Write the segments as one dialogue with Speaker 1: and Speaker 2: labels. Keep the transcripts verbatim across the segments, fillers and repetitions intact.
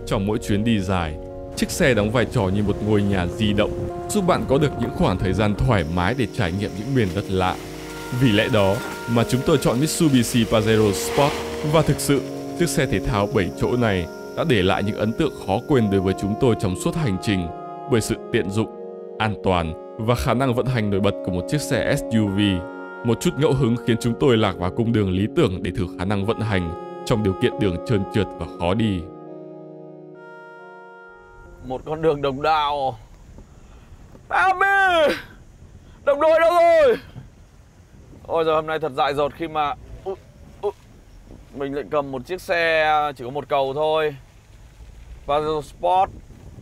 Speaker 1: Trong mỗi chuyến đi dài, chiếc xe đóng vai trò như một ngôi nhà di động, giúp bạn có được những khoảng thời gian thoải mái để trải nghiệm những miền đất lạ. Vì lẽ đó mà chúng tôi chọn Mitsubishi Pajero Sport, và thực sự, chiếc xe thể thao bảy chỗ này đã để lại những ấn tượng khó quên đối với chúng tôi trong suốt hành trình, bởi sự tiện dụng, an toàn và khả năng vận hành nổi bật của một chiếc xe ét u vê. Một chút ngẫu hứng khiến chúng tôi lạc vào cung đường lý tưởng để thử khả năng vận hành trong điều kiện đường trơn trượt và khó đi.
Speaker 2: Một con đường đồng đạo. Ami! Đồng đội đâu rồi? Ôi giờ hôm nay thật dại dột khi mà uh, uh, mình lại cầm một chiếc xe chỉ có một cầu thôi, Pajero Sport,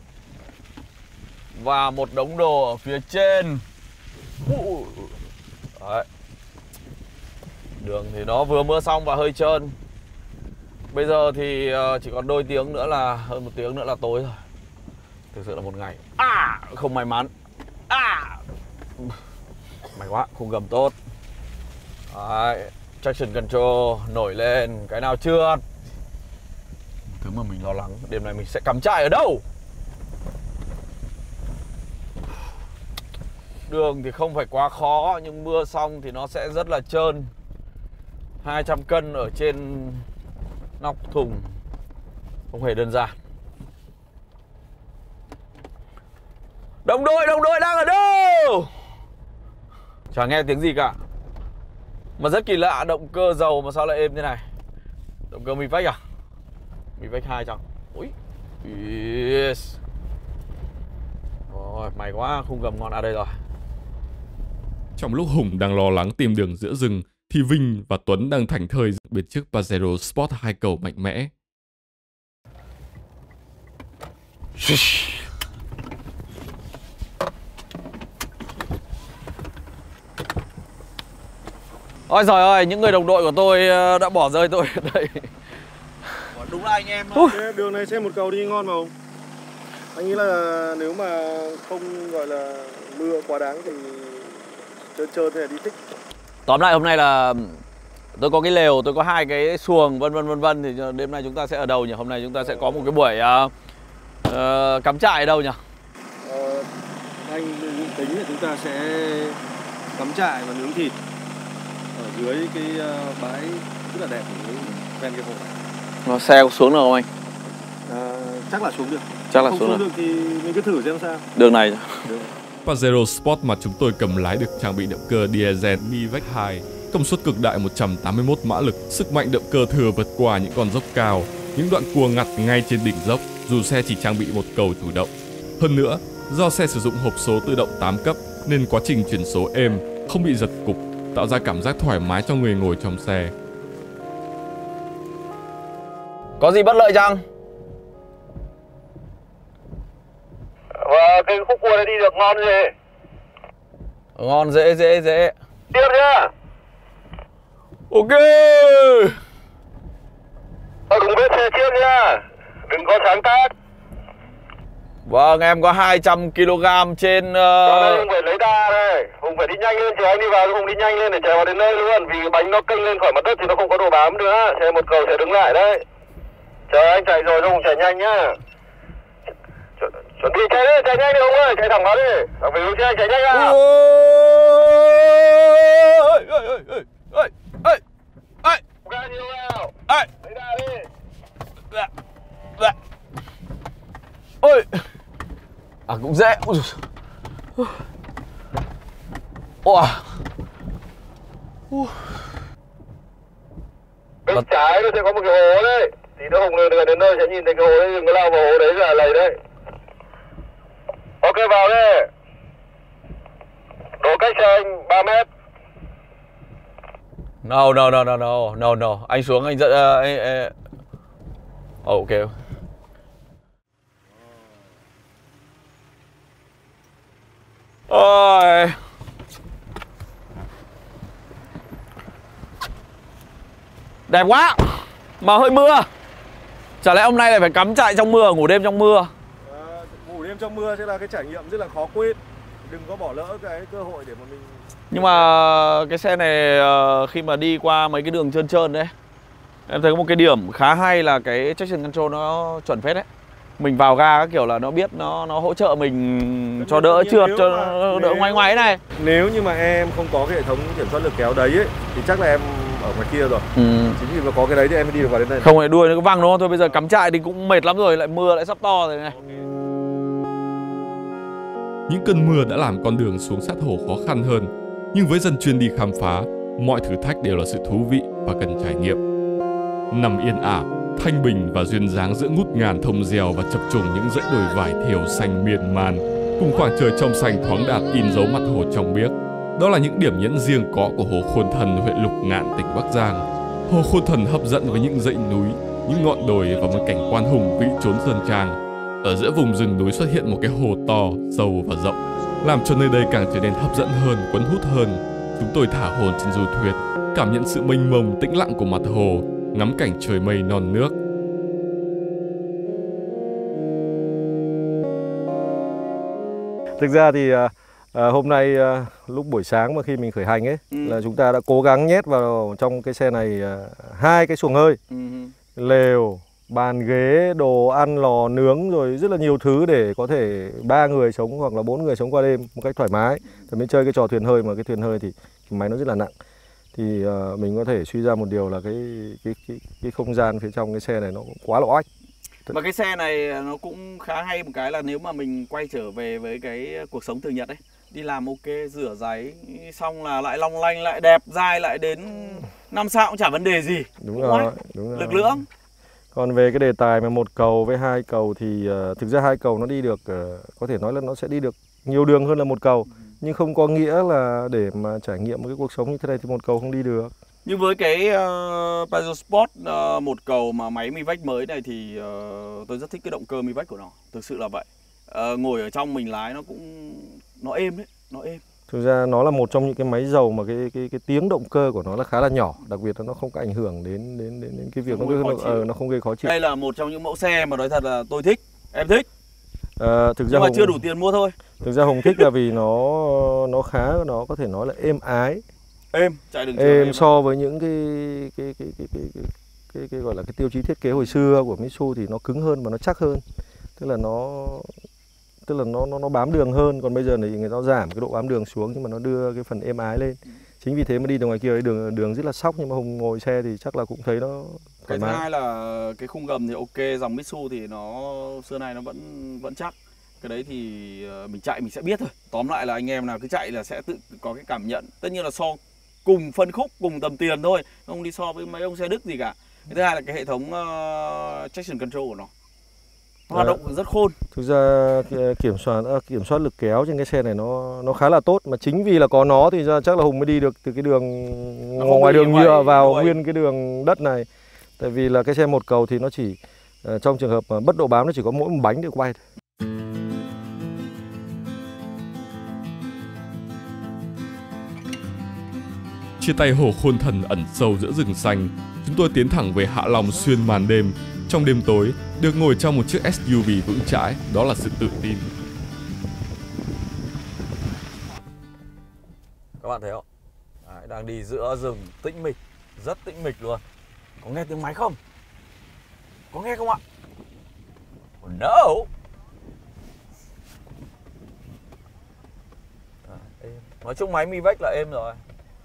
Speaker 2: và một đống đồ ở phía trên. uh, Đấy. Đường thì nó vừa mưa xong và hơi trơn. Bây giờ thì chỉ còn đôi tiếng nữa là hơn một tiếng nữa là tối rồi. Thực sự là một ngày à, không may mắn. À, may quá, khung gầm tốt. Đấy, traction control nổi lên, cái nào chưa. Thứ mà mình lo lắng, đêm nay mình sẽ cắm trại ở đâu? Đường thì không phải quá khó, nhưng mưa xong thì nó sẽ rất là trơn. Hai trăm cân ở trên nóc thùng không hề đơn giản. Đồng đội, đồng đội đang ở đâu? Chả nghe tiếng gì cả. Mà rất kỳ lạ, động cơ dầu mà sao lại êm thế này? Động cơ Mivec à? Mivec hai chẳng? Ui, yes. Rồi, may quá, khung gầm ngon. À đây rồi.
Speaker 1: Trong lúc Hùng đang lo lắng tìm đường giữa rừng, thì Vinh và Tuấn đang thảnh thơi bên chiếc Pajero Sport hai cầu mạnh mẽ.
Speaker 2: Ôi giời ơi, những người đồng đội của tôi đã bỏ rơi tôi ở đây. Đúng là anh em.
Speaker 3: Đường này xem một cầu đi ngon mà không? Anh nghĩ là nếu mà không gọi là mưa quá đáng thì trơn trơn thế là đi thích.
Speaker 2: Tóm lại hôm nay là tôi có cái lều, tôi có hai cái xuồng vân vân vân vân, thì đêm nay chúng ta sẽ ở đâu nhỉ? Hôm nay chúng ta sẽ có một cái buổi uh, uh, cắm trại ở đâu nhỉ?
Speaker 3: Ờ, anh tính là chúng ta sẽ cắm trại và nướng thịt ở dưới cái uh, bãi rất là đẹp ở ven cái hồ này.
Speaker 2: Nó xe có xuống được không anh?
Speaker 3: À, chắc là xuống được.
Speaker 2: Chắc là
Speaker 3: không
Speaker 2: xuống,
Speaker 3: xuống
Speaker 2: được.
Speaker 3: được thì mình cứ thử xem sao.
Speaker 2: Đường này.
Speaker 3: Được.
Speaker 1: Pajero Sport mà chúng tôi cầm lái được trang bị động cơ diesel Mivec hai, công suất cực đại một trăm tám mươi mốt mã lực, sức mạnh động cơ thừa vượt qua những con dốc cao, những đoạn cua ngặt ngay trên đỉnh dốc, dù xe chỉ trang bị một cầu chủ động. Hơn nữa, do xe sử dụng hộp số tự động tám cấp nên quá trình chuyển số êm, không bị giật cục, tạo ra cảm giác thoải mái cho người ngồi trong xe.
Speaker 2: Có gì bất lợi chăng?
Speaker 4: Và cái khúc cua này đi được ngon gì?
Speaker 2: Ngon, dễ dễ dễ.
Speaker 4: Tiếp nhá.
Speaker 2: Ok.
Speaker 4: Thôi đừng biết xe trước nhá. Đừng có sáng tác.
Speaker 2: Vâng, em có hai trăm ki lô gam trên... Uh...
Speaker 4: Đây Hùng phải lấy đà đây. Hùng phải đi nhanh lên, chờ anh đi vào, Hùng đi nhanh lên để chạy vào đến nơi luôn. Vì cái bánh nó kênh lên khỏi mặt đất thì nó không có đồ bám nữa. Xe một cầu sẽ đứng lại đấy. Chờ anh chạy rồi, Hùng chạy nhanh nhá. Chuẩn bị chạy đi, chạy nhanh đi Hùng ơi, chạy thẳng vào đi. Thằng phải hướng xe chạy nhanh ra.
Speaker 2: Ôi, ôi, ôi, ôi, ôi, ôi, ôi, ôi.
Speaker 4: Ga nhiều nào.
Speaker 2: Ôi.
Speaker 4: Lấy đà đi.
Speaker 2: Dạ, dạ. Ôi. À cũng dễ. Ôi. Ôi.
Speaker 4: Bên trái nó sẽ có một cái hố đấy. Thì nó Hùng người đến nơi sẽ nhìn thấy cái hố đấy, đừng có lao vào hố đấy là lầy đấy. Ok vào đi. Đổ cách xe anh ba mét.
Speaker 2: No, no, no, no, no, no, no. Anh xuống anh dẫn... Uh, anh, uh... Oh, ok. Ôi. Đẹp quá. Mà hơi mưa. Chả lẽ hôm nay lại phải cắm trại trong mưa, ngủ đêm trong mưa?
Speaker 3: À, ngủ đêm trong mưa sẽ là cái trải nghiệm rất là khó quên. Đừng có bỏ lỡ cái cơ hội để mà mình...
Speaker 2: Nhưng mà cái xe này khi mà đi qua mấy cái đường trơn trơn đấy, em thấy có một cái điểm khá hay là cái traction control nó chuẩn phết đấy. mình vào ga các kiểu là nó biết, nó nó hỗ trợ mình cho đỡ trượt, cho đỡ ngoáy ngoáy này.
Speaker 3: Nếu như mà em không có cái hệ thống kiểm soát lực kéo đấy ấy, thì chắc là em ở ngoài kia rồi.
Speaker 2: Ừ.
Speaker 3: Chính vì mà có cái đấy thì em mới đi được vào đến đây.
Speaker 2: Không phải đuôi nó cứ văng đúng không? Thôi bây giờ cắm trại thì cũng mệt lắm rồi, lại mưa lại sắp to rồi này.
Speaker 1: Những cơn mưa đã làm con đường xuống sát hồ khó khăn hơn, nhưng với dân chuyên đi khám phá, mọi thử thách đều là sự thú vị và cần trải nghiệm. Nằm yên ả, thanh bình và duyên dáng giữa ngút ngàn thông reo và chập trùng những dãy đồi vải thiều xanh miên man, cùng khoảng trời trong xanh thoáng đạt in dấu mặt hồ trong biếc. Đó là những điểm nhấn riêng có của hồ Khuôn Thần, huyện Lục Ngạn, tỉnh Bắc Giang. Hồ Khuôn Thần hấp dẫn với những dãy núi, những ngọn đồi và một cảnh quan hùng vĩ chốn sơn trang. Ở giữa vùng rừng núi xuất hiện một cái hồ to, sâu và rộng, làm cho nơi đây càng trở nên hấp dẫn hơn, cuốn hút hơn. Chúng tôi thả hồn trên du thuyền, cảm nhận sự mênh mông tĩnh lặng của mặt hồ, ngắm cảnh trời mây non nước.
Speaker 3: Thực ra thì à, hôm nay à, lúc buổi sáng mà khi mình khởi hành ấy,
Speaker 2: Ừ.
Speaker 3: là chúng ta đã cố gắng nhét vào trong cái xe này à, hai cái xuồng hơi,
Speaker 2: Ừ.
Speaker 3: lều, bàn ghế, đồ ăn, lò nướng, rồi rất là nhiều thứ để có thể ba người sống hoặc là bốn người sống qua đêm một cách thoải mái. Thì mình chơi cái trò thuyền hơi, mà cái thuyền hơi thì cái máy nó rất là nặng, thì uh, mình có thể suy ra một điều là cái cái cái cái không gian phía trong cái xe này nó quá là oách.
Speaker 2: Mà cái xe này nó cũng khá hay một cái là nếu mà mình quay trở về với cái cuộc sống thường nhật ấy, đi làm ok, rửa giấy xong là lại long lanh, lại đẹp, dai lại đến năm sao cũng chả vấn đề gì.
Speaker 3: Đúng
Speaker 2: Cũng
Speaker 3: rồi,
Speaker 2: oách,
Speaker 3: đúng rồi.
Speaker 2: lực lưỡng.
Speaker 3: Còn về cái đề tài mà một cầu với hai cầu thì uh, thực ra hai cầu nó đi được, uh, có thể nói là nó sẽ đi được nhiều đường hơn là một cầu. Nhưng không có nghĩa là để mà trải nghiệm một cái cuộc sống như thế này thì một cầu không đi được.
Speaker 2: Nhưng với cái uh, Pajero Sport uh, một cầu mà máy Mivec mới này thì uh, tôi rất thích cái động cơ Mivec của nó. Thực sự là vậy. Uh, ngồi ở trong mình lái nó cũng nó êm đấy, nó êm.
Speaker 3: Thực ra nó là một trong những cái máy dầu mà cái cái cái tiếng động cơ của nó là khá là nhỏ, đặc biệt là nó không có ảnh hưởng đến đến đến, đến cái việc
Speaker 2: Không
Speaker 3: nó
Speaker 2: gây
Speaker 3: nó,
Speaker 2: khó chịu.
Speaker 3: nó không gây khó chịu.
Speaker 2: Đây là một trong những mẫu xe mà nói thật là tôi thích, em thích.
Speaker 3: À, thực ra
Speaker 2: Nhưng mà
Speaker 3: Hùng,
Speaker 2: chưa đủ tiền mua thôi.
Speaker 3: Thực ra Hùng thích là vì nó nó khá, nó có thể nói là êm ái,
Speaker 2: Êm, chạy đường trường
Speaker 3: êm
Speaker 2: êm
Speaker 3: so với những cái cái cái cái cái, cái, cái, cái gọi là cái tiêu chí thiết kế hồi xưa của Mitsu thì nó cứng hơn và nó chắc hơn, tức là nó tức là nó nó nó bám đường hơn. Còn bây giờ thì người ta giảm cái độ bám đường xuống nhưng mà nó đưa cái phần êm ái lên. Chính vì thế mà đi từ ngoài kia đấy, đường đường rất là sóc, nhưng mà Hùng ngồi xe thì chắc là cũng thấy nó thoải
Speaker 2: Cái thứ
Speaker 3: mái.
Speaker 2: hai là cái khung gầm thì ok, dòng Mitsu thì nó xưa nay nó vẫn vẫn chắc. Cái đấy thì mình chạy mình sẽ biết thôi. Tóm lại là anh em nào cứ chạy là sẽ tự có cái cảm nhận. Tất nhiên là so cùng phân khúc, cùng tầm tiền thôi, không đi so với mấy ông xe Đức gì cả. Cái thứ hai là cái hệ thống uh, traction control của nó hoạt động rất khôn.
Speaker 3: Thực ra kiểm soát kiểm soát lực kéo trên cái xe này nó nó khá là tốt, mà chính vì là có nó thì ra chắc là Hùng mới đi được từ cái đường ngoài đường nhựa vào nguyên cái đường đất này. Tại vì là cái xe một cầu thì nó chỉ uh, trong trường hợp mà bất độ bám nó chỉ có mỗi một bánh để quay thôi.
Speaker 1: Chia tay hồ Khuôn Thần ẩn sâu giữa rừng xanh, chúng tôi tiến thẳng về Hạ Long xuyên màn đêm. Trong đêm tối, được ngồi trong một chiếc ét u vê vững chãi, đó là sự tự tin.
Speaker 2: Các bạn thấy không? Đấy, đang đi giữa rừng tĩnh mịch, rất tĩnh mịch luôn. Có nghe tiếng máy không? Có nghe không ạ? Oh, no! À, êm. Nói chung máy Mivec là êm rồi.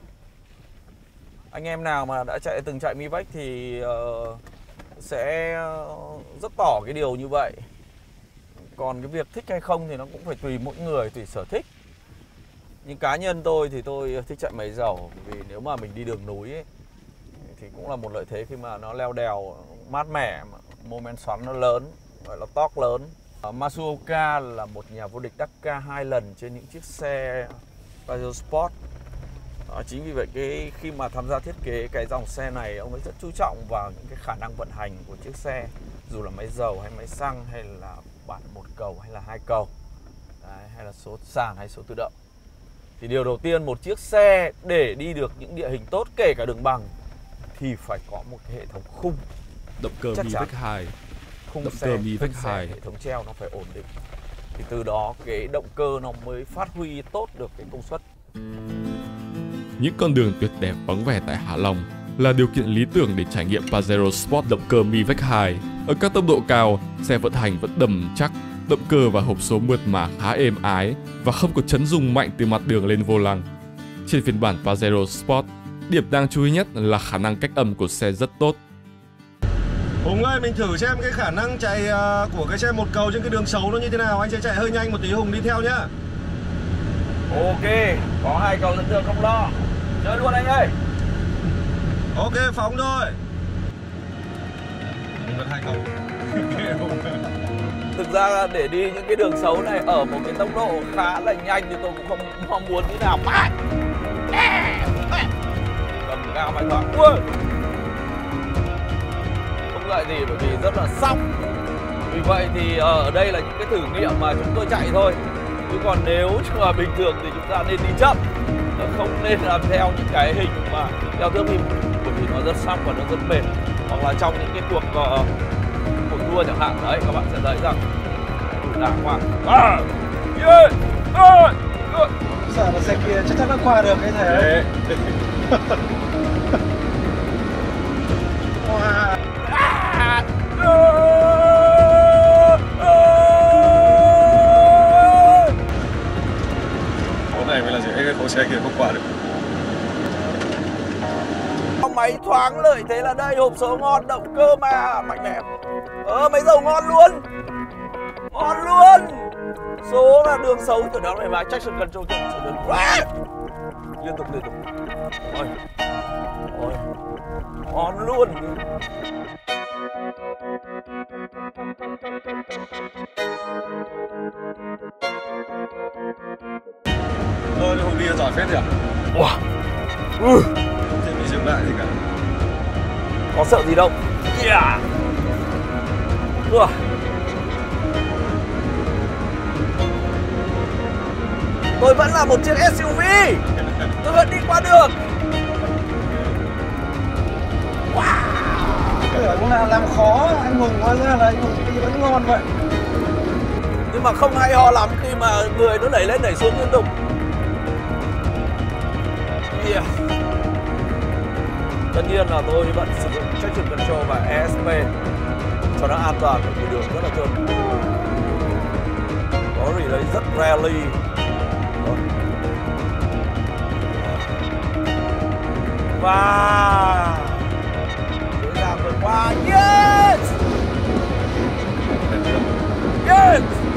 Speaker 2: Anh em nào mà đã chạy từng chạy Mivec thì uh, sẽ rất tỏ cái điều như vậy. Còn cái việc thích hay không thì nó cũng phải tùy mỗi người, tùy sở thích. Nhưng cá nhân tôi thì tôi thích chạy máy dầu, vì nếu mà mình đi đường núi ấy, thì cũng là một lợi thế khi mà nó leo đèo mát mẻ, mô men xoắn nó lớn, gọi là torque lớn. Matsuoka là một nhà vô địch Dakar hai lần trên những chiếc xe Pajero Sport. À, chính vì vậy cái khi mà tham gia thiết kế cái dòng xe này, ông ấy rất chú trọng vào những cái khả năng vận hành của chiếc xe, dù là máy dầu hay máy xăng, hay là bản một cầu hay là hai cầu. Đấy, hay là số sàn hay số tự động. Thì điều đầu tiên, một chiếc xe để đi được những địa hình tốt, kể cả đường bằng, thì phải có một cái hệ thống khung
Speaker 1: Động cơ Mivec hai.
Speaker 2: khung
Speaker 1: Động
Speaker 2: xe,
Speaker 1: cơ Mivec
Speaker 2: khung xe,
Speaker 1: hai.
Speaker 2: hệ thống treo nó phải ổn định. Thì từ đó cái động cơ nó mới phát huy tốt được cái công suất.
Speaker 1: Những con đường tuyệt đẹp vắng vẻ tại Hạ Long là điều kiện lý tưởng để trải nghiệm Pajero Sport động cơ Mivec hai. Ở các tốc độ cao, xe vận hành vẫn đầm chắc, động cơ và hộp số mượt mà khá êm ái và không có chấn rung mạnh từ mặt đường lên vô lăng. Trên phiên bản Pajero Sport, điểm đáng chú ý nhất là khả năng cách âm của xe rất tốt.
Speaker 3: Hùng ơi, mình thử xem cái khả năng chạy của cái xe một cầu trên cái đường xấu nó như thế nào. Anh sẽ chạy hơi nhanh một tí, Hùng đi theo nhá.
Speaker 2: Ok, có hai cầu dẫn đường không lo. Chơi luôn anh ơi.
Speaker 3: Ok, phóng thôi. Mình vẫn hai cầu.
Speaker 2: Thực ra là để đi những cái đường xấu này ở một cái tốc độ khá là nhanh thì tôi cũng không mong muốn thế nào. Cầm cao mạnh quá. Không lại gì bởi vì rất là sóc. Vì vậy thì ở đây là những cái thử nghiệm mà chúng tôi chạy thôi. Chứ còn nếu mà bình thường thì chúng ta nên đi chậm, không nên làm theo những cái hình mà theo thước phim, bởi vì nó rất sóc và nó rất mệt. Hoặc là trong những cái cuộc uh, cuộc đua chẳng hạn, đấy các bạn sẽ thấy rằng đàng hoàng. À, yeah, à, à.
Speaker 3: Sợ là xe kia chắc chắn đã qua được cái thế. Wow.
Speaker 2: À,
Speaker 3: Cái này mới là gì? Cái khối xe kia không qua được.
Speaker 2: Máy thoáng lợi thế là đây, hộp số ngon, động cơ mà mạnh mẽ. Ờ, máy dầu ngon luôn. Ngon luôn. Số là đường xấu từ đó này mà traction control liên tục liên tục. Ôi. Ôi. Ngon luôn.
Speaker 3: Thôi, Hùng đi giỏi phết nhỉ?
Speaker 2: Wow. Ừ.
Speaker 3: Không thể bị dừng lại gì cả.
Speaker 2: Có sợ gì đâu. Yeah. Ủa. Tôi vẫn là một chiếc ét u vê. Tôi vẫn đi qua được.
Speaker 3: Wow. Cũng là làm khó anh Hùng, hóa ra là anh Hùng đi vẫn ngon vậy.
Speaker 2: Nhưng mà không hay ho lắm khi mà người nó đẩy lên đẩy xuống liên tục. Yeah. Tất nhiên là tôi vẫn sử dụng traction control và e ét pê cho nó an toàn, bởi vì đường rất là trơn. Có relay rất rally. Và dễ dàng vượt qua. Yes! Yes!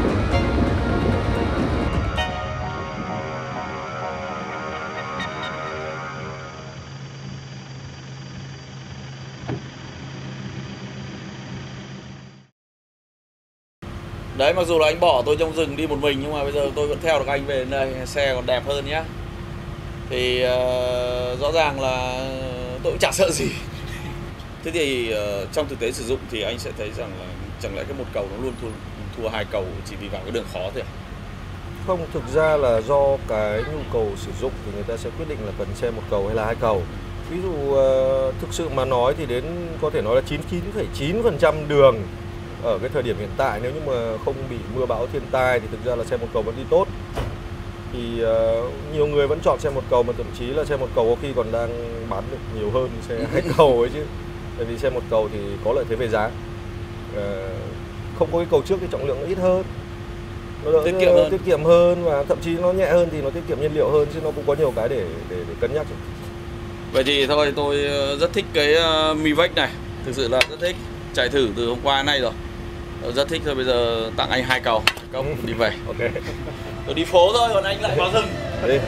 Speaker 2: Đấy, mặc dù là anh bỏ tôi trong rừng đi một mình nhưng mà bây giờ tôi vẫn theo được anh về đến đây. Xe còn đẹp hơn nhá. Thì uh, rõ ràng là tôi cũng chả sợ gì. Thế thì uh, trong thực tế sử dụng thì anh sẽ thấy rằng là chẳng lẽ cái một cầu nó luôn thua, thua hai cầu chỉ vì vào cái đường khó thôi à?
Speaker 3: Không, thực ra là do cái nhu cầu sử dụng thì người ta sẽ quyết định là cần xe một cầu hay là hai cầu. Ví dụ uh, thực sự mà nói thì đến có thể nói là chín mươi chín phẩy chín phần trăm đường ở cái thời điểm hiện tại, nếu như mà không bị mưa bão thiên tai thì thực ra là xe một cầu vẫn đi tốt. Thì uh, nhiều người vẫn chọn xe một cầu, mà thậm chí là xe một cầu có khi còn đang bán được nhiều hơn xe hai cầu ấy chứ. Tại vì xe một cầu thì có lợi thế về giá, uh, không có cái cầu trước thì trọng lượng nó ít hơn, nó đỡ,
Speaker 2: tiết kiệm hơn.
Speaker 3: tiết kiệm hơn và thậm chí nó nhẹ hơn thì nó tiết kiệm nhiên liệu hơn, chứ nó cũng có nhiều cái để để, để cân nhắc.
Speaker 2: Vậy thì thôi, tôi rất thích cái uh, Mivec này, thực sự là rất thích, chạy thử từ hôm qua nay rồi, tôi rất thích. Thôi bây giờ tặng anh hai cầu, cốc đi về.
Speaker 3: Ok.
Speaker 2: Tôi đi phố thôi, còn anh lại vào rừng.
Speaker 3: Đi.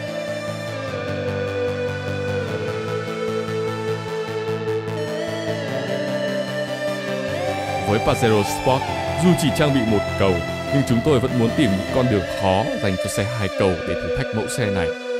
Speaker 1: Với Pajero Sport, dù chỉ trang bị một cầu, nhưng chúng tôi vẫn muốn tìm những con đường khó dành cho xe hai cầu để thử thách mẫu xe này.